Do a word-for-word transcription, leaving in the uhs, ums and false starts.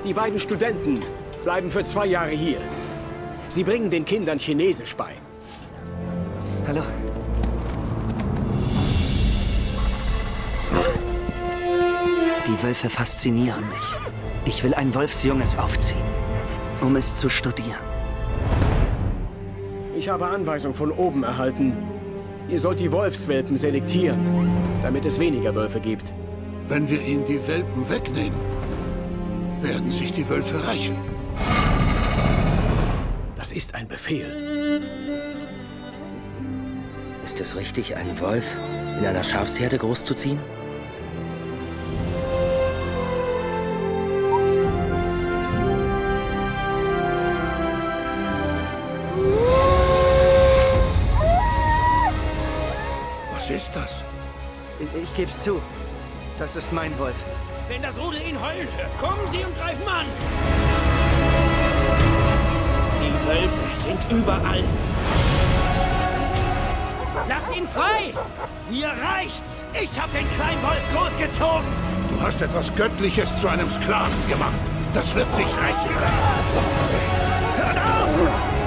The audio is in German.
Die beiden Studenten bleiben für zwei Jahre hier. Sie bringen den Kindern Chinesisch bei. Hallo. Die Wölfe faszinieren mich. Ich will ein Wolfsjunges aufziehen, um es zu studieren. Ich habe Anweisung von oben erhalten. Ihr sollt die Wolfswelpen selektieren, damit es weniger Wölfe gibt. Wenn wir ihnen die Welpen wegnehmen, werden sich die Wölfe rächen. Das ist ein Befehl. Ist es richtig, einen Wolf in einer Schafsherde großzuziehen? Was ist das? Ich, ich geb's zu. Das ist mein Wolf. Wenn das Rudel ihn heulen hört, kommen Sie und greifen an! Die Wölfe sind überall. Lass ihn frei! Mir reicht's! Ich hab den kleinen Wolf großgezogen! Du hast etwas Göttliches zu einem Sklaven gemacht. Das wird sich rächen. Hört auf!